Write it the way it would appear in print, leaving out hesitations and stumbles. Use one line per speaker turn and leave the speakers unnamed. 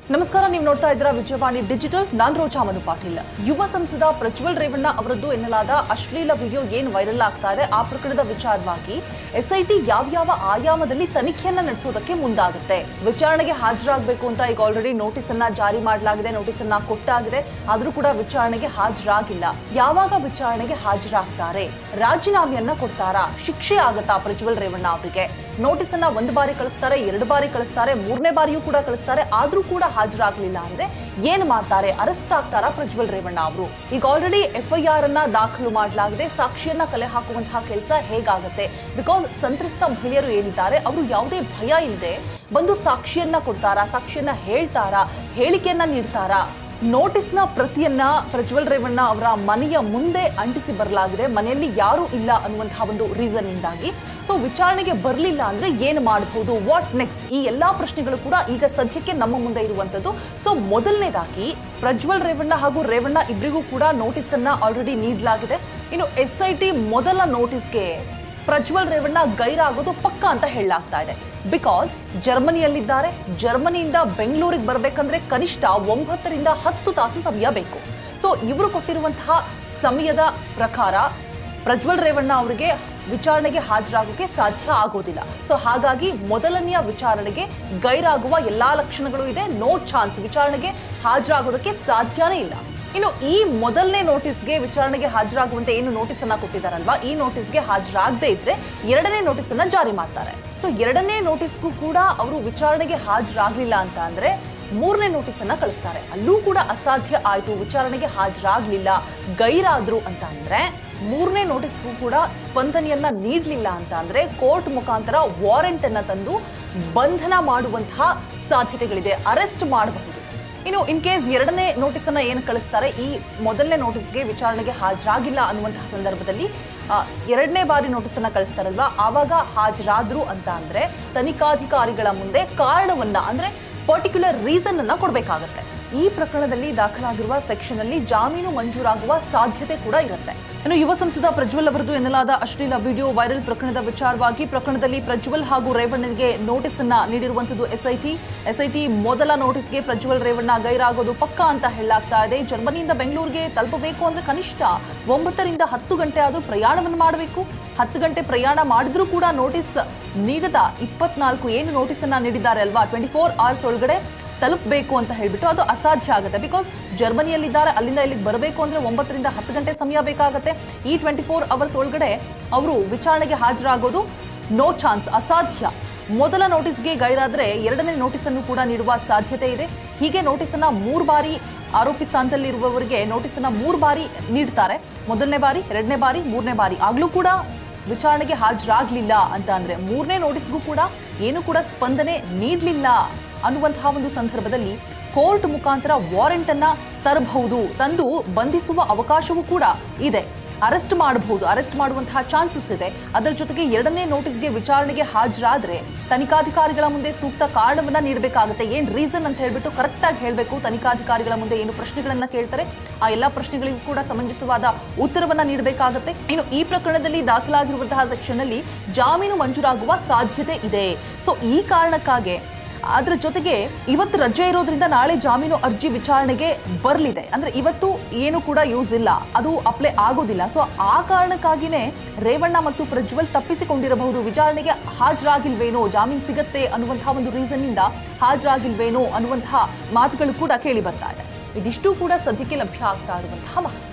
ನಮಸ್ಕಾರ, ನೀವು ನೋಡ್ತಾ ಇದ್ದೀರಾ ವಿಜಯವಾಣಿ ಡಿಜಿಟಲ್. ನಾನು ರೋಜಾ ಮನು ಪಾಟೀಲ್. ಯುವ ಸಂಸದ ಪ್ರಜ್ವಲ್ ರೇವಣ್ಣ ಅವರದ್ದು ಎನ್ನಲಾದ ಅಶ್ಲೀಲ ವಿಡಿಯೋ ಏನು ವೈರಲ್ ಆಗ್ತಾ ಇದೆ, ಆ ಪ್ರಕರಣದ ವಿಚಾರವಾಗಿ ಎಸ್ಐಟಿ ಯಾವ ಆಯಾಮದಲ್ಲಿ ತನಿಖೆಯನ್ನ ನಡೆಸೋದಕ್ಕೆ ಮುಂದಾಗುತ್ತೆ. ವಿಚಾರಣೆಗೆ ಹಾಜರಾಗಬೇಕು ಅಂತ ಈಗ ಆಲ್ರೆಡಿ ನೋಟಿಸ್ ಅನ್ನ ಜಾರಿ ಮಾಡಲಾಗಿದೆ, ನೋಟಿಸ್ ಅನ್ನ ಕೊಟ್ಟಾಗಿದೆ. ಆದ್ರೂ ಕೂಡ ವಿಚಾರಣೆಗೆ ಹಾಜರಾಗಿಲ್ಲ. ಯಾವಾಗ ವಿಚಾರಣೆಗೆ ಹಾಜರಾಗ್ತಾರೆ? ರಾಜೀನಾಮೆಯನ್ನ ಕೊಡ್ತಾರಾ? ಶಿಕ್ಷೆ ಆಗತ್ತಾ ಪ್ರಜ್ವಲ್ ರೇವಣ್ಣ ಅವರಿಗೆ? ನೋಟಿಸ್ ಅನ್ನ ಒಂದು ಬಾರಿ ಕಳಿಸ್ತಾರೆ, 2 ಬಾರಿ ಕಳಿಸ್ತಾರೆ, 3ನೇ ಬಾರಿಯೂ ಕೂಡ ಕಳಿಸ್ತಾರೆ. ಆದ್ರೂ ಕೂಡ ಹಾಜರಾಗಲಿಲ್ಲ ಅಂದ್ರೆ ಏನ್ ಮಾಡ್ತಾರೆ? ಅರೆಸ್ಟ್ ಆಗ್ತಾರಾ ಪ್ರಜ್ವಲ್ ರೇವಣ್ಣ ಅವರು? ಈಗ ಆಲ್ರೆಡಿ FIR ಅನ್ನ ದಾಖಲು ಮಾಡಲಾಗಿದೆ. ಸಾಕ್ಷಿಯನ್ನ ಕಲೆ ಹಾಕುವಂತಹ ಕೆಲಸ ಹೇಗಾಗುತ್ತೆ? ಬಿಕಾಸ್ ಸಂತ್ರಸ್ತ ಮಹಿಳೆಯರು ಏನಿದ್ದಾರೆ ಅವರು ಯಾವುದೇ ಭಯ ಇಲ್ಲದೆ ಬಂದು ಸಾಕ್ಷಿಯನ್ನ ಕೊಡ್ತಾರಾ, ಸಾಕ್ಷಿಯನ್ನ ಹೇಳ್ತಾರಾ, ಹೇಳಿಕೆಯನ್ನ ನೀಡ್ತಾರಾ? ನೋಟಿಸ್ನ ಪ್ರತಿಯನ್ನ ಪ್ರಜ್ವಲ್ ರೇವಣ್ಣ ಅವರ ಮನೆಯ ಮುಂದೆ ಅಂಟಿಸಿ ಬರಲಾಗಿದೆ. ಮನೆಯಲ್ಲಿ ಯಾರು ಇಲ್ಲ ಅನ್ನುವಂತಹ ಒಂದು ರೀಸನ್ ಇಂದಾಗಿ. ಸೊ ವಿಚಾರಣೆಗೆ ಬರಲಿಲ್ಲ ಅಂದ್ರೆ ಏನು ಮಾಡಬಹುದು, ವಾಟ್ ನೆಕ್ಸ್ಟ್? ಈ ಎಲ್ಲಾ ಪ್ರಶ್ನೆಗಳು ಕೂಡ ಈಗ ಸದ್ಯಕ್ಕೆ ನಮ್ಮ ಮುಂದೆ ಇರುವಂತದ್ದು. ಸೊ ಮೊದಲನೇದಾಗಿ ಪ್ರಜ್ವಲ್ ರೇವಣ್ಣ ಹಾಗೂ ರೇವಣ್ಣ ಇಬ್ಬರಿಗೂ ಕೂಡ ನೋಟಿಸ್ ಅನ್ನ ಆಲ್ರೆಡಿ ನೀಡಲಾಗಿದೆ. ಇನ್ನು SIT ಮೊದಲ ನೋಟಿಸ್ಗೆ ಪ್ರಜ್ವಲ್ ರೇವಣ್ಣ ಗೈರಾಗೋದು ಪಕ್ಕ ಅಂತ ಹೇಳಲಾಗ್ತಾ ಇದೆ. ಬಿಕಾಸ್ ಜರ್ಮನಿಯಲ್ಲಿದ್ದಾರೆ. ಜರ್ಮನಿಯಿಂದ ಬೆಂಗಳೂರಿಗೆ ಬರಬೇಕಂದ್ರೆ ಕನಿಷ್ಠ 9 ರಿಂದ 10 ತಾಸು ಸಮಯ ಬೇಕು. ಸೊ ಇವರು ಕೊಟ್ಟಿರುವಂತಹ ಸಮಯದ ಪ್ರಕಾರ ಪ್ರಜ್ವಲ್ ರೇವಣ್ಣ ಅವರಿಗೆ ವಿಚಾರಣೆಗೆ ಹಾಜರಾಗೋಕೆ ಸಾಧ್ಯ ಆಗೋದಿಲ್ಲ. ಸೊ ಹಾಗಾಗಿ ಮೊದಲನೆಯ ವಿಚಾರಣೆಗೆ ಗೈರಾಗುವ ಎಲ್ಲಾ ಲಕ್ಷಣಗಳು ಇದೆ. ನೋ ಚಾನ್ಸ್, ವಿಚಾರಣೆಗೆ ಹಾಜರಾಗೋದಕ್ಕೆ ಸಾಧ್ಯನೇ ಇಲ್ಲ. ಇನ್ನು ಈ ಮೊದಲನೇ ನೋಟಿಸ್ಗೆ ವಿಚಾರಣೆಗೆ ಹಾಜರಾಗುವಂತೆ ಏನು ನೋಟಿಸ್ ಅನ್ನ ಕೊಟ್ಟಿದ್ದಾರಲ್ವಾ, ಈ ನೋಟಿಸ್ಗೆ ಹಾಜರಾಗದೇ ಇದ್ರೆ 2ನೇ ನೋಟಿಸ್ ಅನ್ನ ಜಾರಿ ಮಾಡ್ತಾರೆ. ಸೊ 2ನೇ ನೋಟಿಸ್ಗೂ ಕೂಡ ಅವರು ವಿಚಾರಣೆಗೆ ಹಾಜರಾಗ್ಲಿಲ್ಲ ಅಂತ ಅಂದ್ರೆ 3ನೇ ನೋಟಿಸ್ ಅನ್ನ ಕಳಿಸ್ತಾರೆ. ಅಲ್ಲೂ ಕೂಡ ಅಸಾಧ್ಯ ಆಯ್ತು, ವಿಚಾರಣೆಗೆ ಹಾಜರಾಗ್ಲಿಲ್ಲ, ಗೈರಾದ್ರು ಅಂತ ಅಂದ್ರೆ 3ನೇ ನೋಟಿಸ್ಗೂ ಕೂಡ ಸ್ಪಂದನೆಯನ್ನ ನೀಡಲಿಲ್ಲ ಅಂತ ಅಂದ್ರೆ ಕೋರ್ಟ್ ಮುಖಾಂತರ ವಾರೆಂಟ್ ಅನ್ನ ತಂದು ಬಂಧನ ಮಾಡುವಂತಹ ಸಾಧ್ಯತೆಗಳಿದೆ, ಅರೆಸ್ಟ್ ಮಾಡಬಹುದು. ಇನ್ನು ಇನ್ ಕೇಸ್ 2ನೇ ನೋಟಿಸ್ ಅನ್ನ ಏನು ಕಳಿಸ್ತಾರೆ, ಈ ಮೊದಲನೇ ನೋಟಿಸ್ಗೆ ವಿಚಾರಣೆಗೆ ಹಾಜರಾಗಿಲ್ಲ ಅನ್ನುವಂತಹ ಸಂದರ್ಭದಲ್ಲಿ 2ನೇ ಬಾರಿ ನೋಟಿಸ್ ಅನ್ನ ಕಳಿಸ್ತಾರಲ್ವಾ, ಆವಾಗ ಹಾಜರಾದ್ರು ಅಂತ ಅಂದ್ರೆ ತನಿಖಾಧಿಕಾರಿಗಳ ಮುಂದೆ ಕಾರಣವನ್ನ ಅಂದ್ರೆ ಪರ್ಟಿಕ್ಯುಲರ್ ರೀಸನ್ ಅನ್ನ ಕೊಡಬೇಕಾಗತ್ತೆ. ಈ ಪ್ರಕರಣದಲ್ಲಿ ದಾಖಲಾಗಿರುವ ಸೆಕ್ಷನ್ ಅಲ್ಲಿ ಜಾಮೀನು ಮಂಜೂರಾಗುವ ಸಾಧ್ಯತೆ ಕೂಡ ಇರುತ್ತೆ. ಇನ್ನು ಯುವ ಸಂಸದ ಪ್ರಜ್ವಲ್ ಅವರದ್ದು ಎನ್ನಲಾದ ಅಶ್ಲೀಲ ವಿಡಿಯೋ ವೈರಲ್ ಪ್ರಕರಣದ ವಿಚಾರವಾಗಿ ಪ್ರಕರಣದಲ್ಲಿ ಪ್ರಜ್ವಲ್ ಹಾಗೂ ರೇವಣ್ಣನಿಗೆ ನೋಟಿಸ್ ಅನ್ನ ನೀಡಿರುವಂತದ್ದು SIT ಮೊದಲ ನೋಟಿಸ್ಗೆ ಪ್ರಜ್ವಲ್ ರೇವಣ್ಣ ಗೈರಾಗೋದು ಪಕ್ಕ ಅಂತ ಹೇಳಲಾಗ್ತಾ ಇದೆ. ಜರ್ಮನಿಯಿಂದ ಬೆಂಗಳೂರಿಗೆ ತಲುಪಬೇಕು ಅಂದ್ರೆ ಕನಿಷ್ಠ 9 ರಿಂದ 10 ಗಂಟೆ ಆದ್ರೂ ಪ್ರಯಾಣವನ್ನು ಮಾಡಬೇಕು. 10 ಗಂಟೆ ಪ್ರಯಾಣ ಮಾಡಿದ್ರೂ ಕೂಡ ನೋಟಿಸ್ ನೀಡದ 24 ಏನು ನೋಟಿಸ್ ಅನ್ನ ನೀಡಿದ್ದಾರೆ ಅಲ್ವಾ, 24 ಅವರ್ಸ್ ಒಳಗಡೆ ತಲುಪಬೇಕು ಅಂತ ಹೇಳ್ಬಿಟ್ಟು ಅದು ಅಸಾಧ್ಯ ಆಗುತ್ತೆ. ಬಿಕಾಸ್ ಜರ್ಮನಿಯಲ್ಲಿದ್ದಾರೆ, ಅಲ್ಲಿಂದ ಇಲ್ಲಿಗೆ ಬರಬೇಕು ಅಂದ್ರೆ 9 ರಿಂದ 10 ಗಂಟೆ ಸಮಯ ಬೇಕಾಗುತ್ತೆ. ಈ 24 ಅವರ್ಸ್ ಒಳಗಡೆ ಅವರು ವಿಚಾರಣೆಗೆ ಹಾಜರಾಗೋದು ನೋ ಚಾನ್ಸ್, ಅಸಾಧ್ಯ. ಮೊದಲ ನೋಟಿಸ್ಗೆ ಗೈರಾದ್ರೆ 2ನೇ ನೋಟಿಸ್ ಅನ್ನು ಕೂಡ ನೀಡುವ ಸಾಧ್ಯತೆ ಇದೆ. ಹೀಗೆ ನೋಟಿಸ್ ಅನ್ನ 3 ಬಾರಿ ಆರೋಪಿ ಸ್ಥಾನದಲ್ಲಿರುವವರಿಗೆ ನೋಟಿಸ್ ಅನ್ನ 3 ಬಾರಿ ನೀಡ್ತಾರೆ. ಮೊದಲನೇ ಬಾರಿ, 2ನೇ ಬಾರಿ, 3ನೇ ಬಾರಿ. ಆಗ್ಲೂ ಕೂಡ ವಿಚಾರಣೆಗೆ ಹಾಜರಾಗ್ಲಿಲ್ಲ ಅಂತ ಅಂದ್ರೆ 3ನೇ ನೋಟಿಸ್ಗೂ ಕೂಡ ಏನು ಕೂಡ ಸ್ಪಂದನೆ ನೀಡಲಿಲ್ಲ ಅನ್ನುವಂತಹ ಒಂದು ಸಂದರ್ಭದಲ್ಲಿ ಕೋರ್ಟ್ ಮುಖಾಂತರ ವಾರೆಂಟ್ ಅನ್ನ ತರಬಹುದು, ತಂದು ಬಂಧಿಸುವ ಅವಕಾಶವೂ ಕೂಡ ಇದೆ. ಅರೆಸ್ಟ್ ಮಾಡಬಹುದು, ಅರೆಸ್ಟ್ ಮಾಡುವಂತಹ ಚಾನ್ಸಸ್ ಇದೆ. ಅದರ ಜೊತೆಗೆ 2ನೇ ನೋಟಿಸ್ಗೆ ವಿಚಾರಣೆಗೆ ಹಾಜರಾದ್ರೆ ತನಿಖಾಧಿಕಾರಿಗಳ ಮುಂದೆ ಸೂಕ್ತ ಕಾರಣವನ್ನ ನೀಡಬೇಕಾಗುತ್ತೆ. ಏನ್ ರೀಸನ್ ಅಂತ ಹೇಳ್ಬಿಟ್ಟು ಕರೆಕ್ಟ್ ಆಗಿ ಹೇಳಬೇಕು. ತನಿಖಾಧಿಕಾರಿಗಳ ಮುಂದೆ ಏನು ಪ್ರಶ್ನೆಗಳನ್ನ ಕೇಳ್ತಾರೆ ಆ ಎಲ್ಲಾ ಪ್ರಶ್ನೆಗಳಿಗೂ ಕೂಡ ಸಮಂಜಸವಾದ ಉತ್ತರವನ್ನ ನೀಡಬೇಕಾಗುತ್ತೆ. ಇನ್ನು ಈ ಪ್ರಕರಣದಲ್ಲಿ ದಾಖಲಾಗಿರುವಂತಹ ಸೆಕ್ಷನ್ ಅಲ್ಲಿ ಜಾಮೀನು ಮಂಜೂರಾಗುವ ಸಾಧ್ಯತೆ ಇದೆ. ಸೊ ಈ ಕಾರಣಕ್ಕಾಗಿ ಅದರ ಜೊತೆಗೆ ಇವತ್ತು ರಜೆ ಇರೋದ್ರಿಂದ ನಾಳೆ ಜಾಮೀನು ಅರ್ಜಿ ವಿಚಾರಣೆಗೆ ಬರಲಿದೆ. ಅಂದ್ರೆ ಇವತ್ತು ಏನು ಕೂಡ ಯೂಸ್ ಇಲ್ಲ, ಅದು ಅಪ್ಲೈ ಆಗೋದಿಲ್ಲ. ಸೊ ಆ ಕಾರಣಕ್ಕಾಗಿನೇ ರೇವಣ್ಣ ಮತ್ತು ಪ್ರಜ್ವಲ್ ತಪ್ಪಿಸಿಕೊಂಡಿರಬಹುದು. ವಿಚಾರಣೆಗೆ ಹಾಜರಾಗಿಲ್ವೇನೋ, ಜಾಮೀನು ಸಿಗತ್ತೆ ಅನ್ನುವಂತಹ ಒಂದು ರೀಸನ್ ಇಂದ ಹಾಜರಾಗಿಲ್ವೇನೋ ಅನ್ನುವಂತಹ ಮಾತುಗಳು ಕೂಡ ಕೇಳಿ ಬರ್ತಾ ಇದೆ. ಇದಿಷ್ಟು ಕೂಡ ಸದ್ಯಕ್ಕೆ ಲಭ್ಯ ಆಗ್ತಾ ಇರುವಂತಹ ಮಾಹಿತಿ.